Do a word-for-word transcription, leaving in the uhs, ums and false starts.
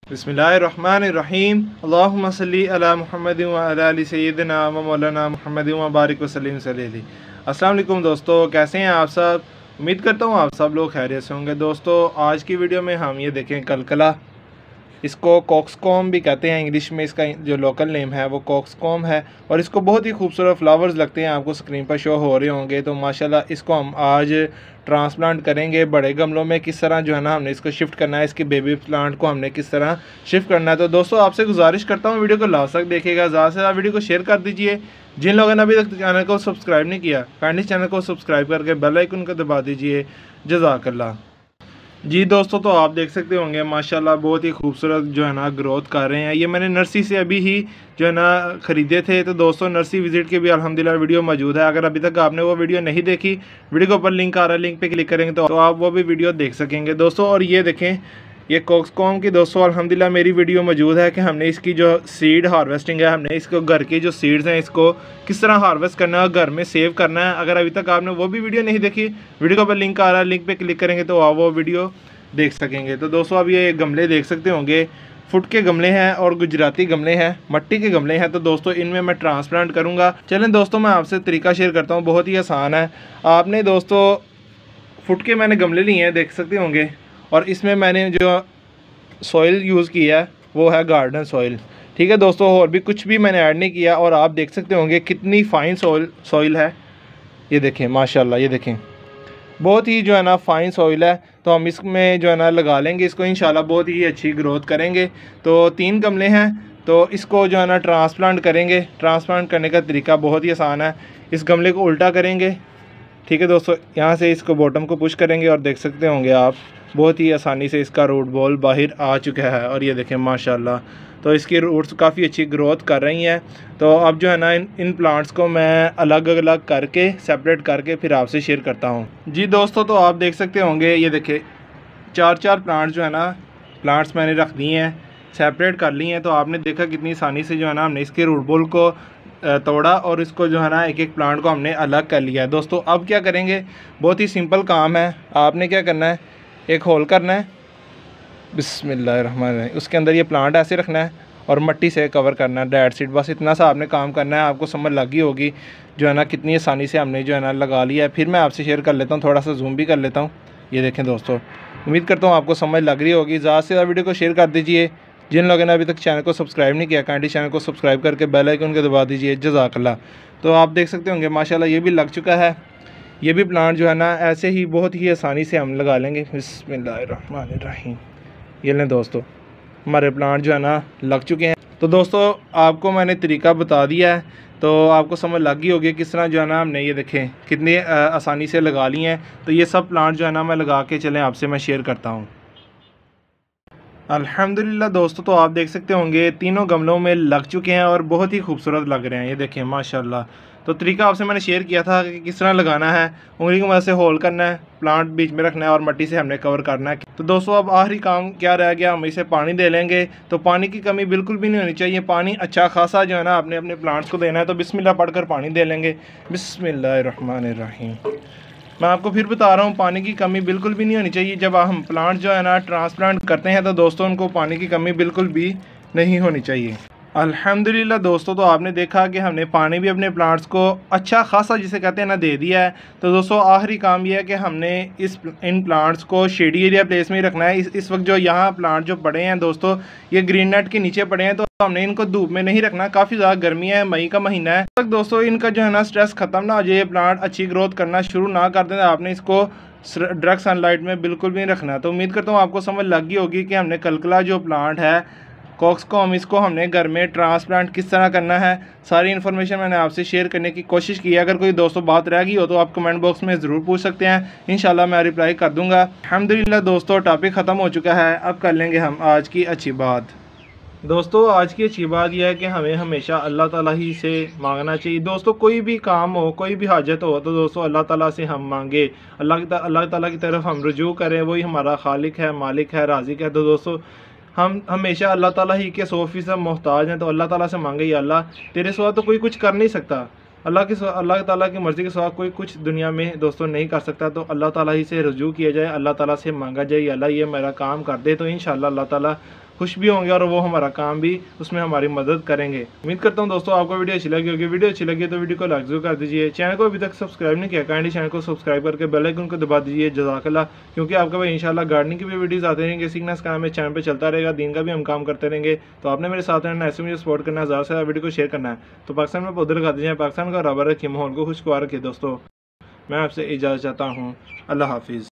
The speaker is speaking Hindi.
बिस्मिल्लाहिर्रहमानिर्रहीम अल्लाहुम्मा सल्ली अला मुहम्मद व अला आलि सय्यिदिना व मौलाना मुहम्मद व बारिक वसल्लिम सल्लल्लाहु। अस्सलाम वालेकुम दोस्तों, कैसे हैं आप सब? उम्मीद करता हूँ आप सब लोग खैरियत से होंगे। दोस्तों आज की वीडियो में हम ये देखें कलकला, इसको कॉक्सकॉम्ब भी कहते हैं इंग्लिश में, इसका जो लोकल नेम है वो कॉक्सकॉम्ब है और इसको बहुत ही खूबसूरत फ्लावर्स लगते हैं, आपको स्क्रीन पर शो हो रहे होंगे। तो माशाल्लाह इसको हम आज ट्रांसप्लांट करेंगे बड़े गमलों में। किस तरह जो है ना हमने इसको शिफ्ट करना है, इसके बेबी प्लांट को हमने किस तरह शिफ्ट करना है। तो दोस्तों आपसे गुजारिश करता हूँ वीडियो को लास्ट तक देखिएगा, ज़्यादा से ज़्यादा वीडियो को शेयर कर दीजिए। जिन लोगों ने अभी तक चैनल को सब्सक्राइब नहीं किया, काइंडली चैनल को सब्सक्राइब करके बेल आइकन को दबा दीजिए। जज़ाकल्लाह। जी दोस्तों, तो आप देख सकते होंगे माशाल्लाह बहुत ही खूबसूरत जो है ना ग्रोथ कर रहे हैं। ये मैंने नर्सरी से अभी ही जो है ना ख़रीदे थे। तो दोस्तों नर्सरी विज़िट के भी अल्हम्दुलिल्लाह वीडियो मौजूद है। अगर अभी तक आपने वो वीडियो नहीं देखी, वीडियो के ऊपर लिंक आ रहा है, लिंक पे क्लिक करेंगे तो, तो आप वो भी वीडियो देख सकेंगे दोस्तों। और ये देखें, ये कॉक्सकॉम्ब की दोस्तों अल्हम्दुलिल्लाह मेरी वीडियो मौजूद है कि हमने इसकी जो सीड हार्वेस्टिंग है, हमने इसको घर की जो सीड्स हैं इसको किस तरह हार्वेस्ट करना है और घर में सेव करना है। अगर अभी तक आपने वो भी वीडियो नहीं देखी, वीडियो के ऊपर लिंक आ रहा है, लिंक पे क्लिक करेंगे तो आप वो वीडियो देख सकेंगे। तो दोस्तों अब ये गमले देख सकते होंगे, फुट के गमले हैं और गुजराती गमले हैं, मट्टी के गमले हैं। तो दोस्तों इनमें मैं ट्रांसप्लांट करूंगा। चलें दोस्तों मैं आपसे तरीका शेयर करता हूं, बहुत ही आसान है। आपने दोस्तों फुट के मैंने गमले लिए हैं, देख सकते होंगे, और इसमें मैंने जो सॉइल यूज़ किया है वो है गार्डन सॉइल। ठीक है दोस्तों, और भी कुछ भी मैंने ऐड नहीं किया। और आप देख सकते होंगे कितनी फ़ाइन सॉइल सॉइल है, ये देखें माशाल्लाह, ये देखें बहुत ही जो है ना फ़ाइन सॉइल है। तो हम इसमें जो है ना लगा लेंगे इसको, इंशाल्लाह बहुत ही अच्छी ग्रोथ करेंगे। तो तीन गमले हैं, तो इसको जो है ना ट्रांसप्लांट करेंगे। ट्रांसप्लांट करने का तरीका बहुत ही आसान है। इस गमले को उल्टा करेंगे, ठीक है दोस्तों, यहाँ से इसको बॉटम को पुश करेंगे और देख सकते होंगे आप बहुत ही आसानी से इसका रूट बॉल बाहर आ चुका है। और ये देखें माशाल्लाह, तो इसकी रूट्स काफ़ी अच्छी ग्रोथ कर रही हैं। तो अब जो है ना इन इन प्लांट्स को मैं अलग अलग करके सेपरेट करके फिर आपसे शेयर करता हूँ। जी दोस्तों, तो आप देख सकते होंगे, ये देखें चार चार प्लांट्स जो है ना प्लांट्स मैंने रख दिए हैं, सेपरेट कर लिए हैं। तो आपने देखा कितनी आसानी से जो है ना हमने इसके रूट बॉल को तोड़ा और इसको जो है ना एक एक प्लांट को हमने अलग कर लिया है। दोस्तों अब क्या करेंगे, बहुत ही सिंपल काम है। आपने क्या करना है, एक होल करना है, बिस्मिल्लाहिर्रहमानिर्रहीम, उसके अंदर ये प्लांट ऐसे रखना है और मिट्टी से कवर करना है, डेड सीड। बस इतना सा आपने काम करना है, आपको समझ लगी होगी जो है ना कितनी आसानी से हमने जो है ना लगा लिया है। फिर मैं आपसे शेयर कर लेता हूँ, थोड़ा सा जूम भी कर लेता हूँ। ये देखें दोस्तों, उम्मीद करता हूँ आपको समझ लग रही होगी। ज़्यादा से ज़्यादा वीडियो को शेयर कर दीजिए। जिन लोगों ने अभी तक चैनल को सब्सक्राइब नहीं किया, काइंडली चैनल को सब्सक्राइब करके बेल आइकन को दबा दीजिए। जज़ाकल्लाह। तो आप देख सकते होंगे माशाल्लाह ये भी लग चुका है। ये भी प्लांट जो है ना ऐसे ही बहुत ही आसानी से हम लगा लेंगे। बिस्मिल्लाहिर्रहमानिर्रहीम, ये लें दोस्तों, हमारे प्लांट जो है ना लग चुके हैं। तो दोस्तों आपको मैंने तरीका बता दिया है, तो आपको समझ लग गई होगी किस तरह जो है ना हमने ये देखें कितनी आसानी से लगा लिए हैं। तो ये सब प्लांट जो है ना मैं लगा के चलें आपसे मैं शेयर करता हूँ। अल्हम्दुलिल्लाह दोस्तों, तो आप देख सकते होंगे तीनों गमलों में लग चुके हैं और बहुत ही खूबसूरत लग रहे हैं। ये देखें माशाल्लाह। तो तरीका आपसे मैंने शेयर किया था कि किस तरह लगाना है, उंगली की मदद से होल करना है, प्लांट बीच में रखना है और मिट्टी से हमने कवर करना है। तो दोस्तों अब आखिरी काम क्या रह गया, हम इसे पानी दे लेंगे। तो पानी की कमी बिल्कुल भी नहीं होनी चाहिए, पानी अच्छा खासा जो है ना आपने अपने प्लांट्स को देना है। तो बिस्मिल्लाह पढ़कर पानी दे लेंगे। बिस्मिल्लाहिर्रहमानिर्रहीम। मैं आपको फिर बता रहा हूँ, पानी की कमी बिल्कुल भी नहीं होनी चाहिए। जब हम प्लांट जो है ना ट्रांसप्लांट करते हैं तो दोस्तों उनको पानी की कमी बिल्कुल भी नहीं होनी चाहिए। अल्हम्दुलिल्लाह दोस्तों, तो आपने देखा कि हमने पानी भी अपने प्लांट्स को अच्छा खासा जिसे कहते हैं ना दे दिया है। तो दोस्तों आखिरी काम यह है कि हमने इस इन प्लांट्स को शेडी एरिया प्लेस में ही रखना है। इस इस वक्त जो यहाँ प्लांट जो पड़े हैं दोस्तों, ये ग्रीन नेट के नीचे पड़े हैं, तो हमने इनको धूप में नहीं रखना। काफ़ी ज़्यादा गर्मी है, मई का महीना है, तक दोस्तों इनका जो है ना स्ट्रेस ख़त्म ना हो जाए, प्लांट अच्छी ग्रोथ करना शुरू ना कर दें, आपने इसको डायरेक्ट सनलाइट में बिल्कुल भी नहीं रखना। तो उम्मीद करता हूँ आपको समझ लग गई होगी कि हमने कलकला जो प्लांट है कॉक्सकॉम्ब, इसको हमने घर में ट्रांसप्लांट किस तरह करना है। सारी इन्फॉर्मेशन मैंने आपसे शेयर करने की कोशिश की है। अगर कोई दोस्तों बात रह गई हो तो आप कमेंट बॉक्स में ज़रूर पूछ सकते हैं, इंशाल्लाह मैं रिप्लाई कर दूंगा। अल्हम्दुलिल्लाह दोस्तों टॉपिक ख़त्म हो चुका है, अब कर लेंगे हम आज की अच्छी बात। दोस्तों आज की अच्छी बात यह है कि हमें हमेशा अल्लाह ताला ही से मांगना चाहिए। दोस्तों कोई भी काम हो, कोई भी हाजत हो, तो दोस्तों अल्लाह ताला से हम मांगे, अल्लाह अल्लाह ताला की तरफ हम रुजू करें। वही हमारा खालिक है, मालिक है, राज़िक है। तो दोस्तों हम हमेशा अल्लाह ताला ही के सौ फीसद मोहताज हैं। तो अल्लाह ताला से मांगे, या अल्लाह तेरे सिवा तो कोई कुछ कर नहीं सकता, अल्लाह की अल्लाह ताला की मर्ज़ी के सिवा कोई कुछ दुनिया में दोस्तों नहीं कर सकता। तो अल्लाह ताला ही से रुजू किया जाए, अल्लाह ताला से मांगा जाए, अल्लाह ये मेरा काम कर दे। तो इंशाअल्लाह अल्लाह ताला खुश भी होंगे और वो हमारा काम भी उसमें हमारी मदद करेंगे। उम्मीद करता हूँ दोस्तों आपको वीडियो अच्छी लगी होगी। वीडियो अच्छी लगी तो वीडियो को लाइक जरूर कर दीजिए। चैनल को अभी तक सब्सक्राइब नहीं किया, काइंडली चैनल को सब्सक्राइब करके बेल आइकन को दबा दीजिए। जज़ाकल्लाह, क्योंकि आपका भाई इंशाल्लाह गार्डनिंग की भी वीडियोस आते रहेंगे, सीखना इसका हमें चैनल पे चलता रहेगा, दिन का भी हम काम करते रहेंगे। तो आपने मेरे साथ रहना, ऐसे मुझे सपोर्ट करना है, ज़्यादा से ज़्यादा वीडियो को शेयर करना है। तो पाकिस्तान में पौधे लगा दीजिए, पाकिस्तान का बराबर रखिए, माहौल को खुशगवार रखिए। दोस्तों मैं आपसे इजाज़त चाहता हूँ। अल्लाह हाफिज़।